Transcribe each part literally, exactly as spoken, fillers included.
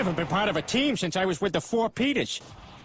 haven't been part of a team since I was with the Four Peters.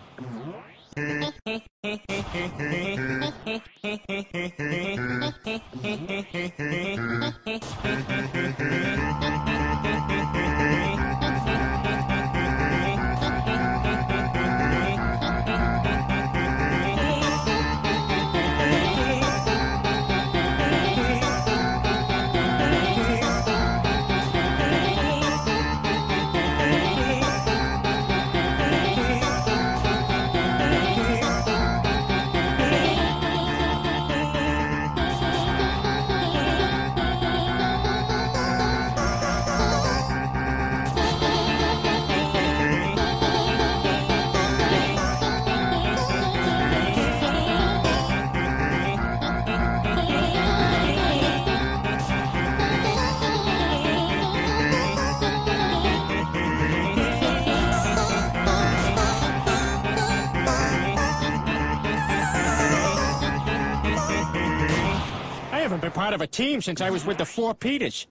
I haven't been part of a team since I was with the Four Peters.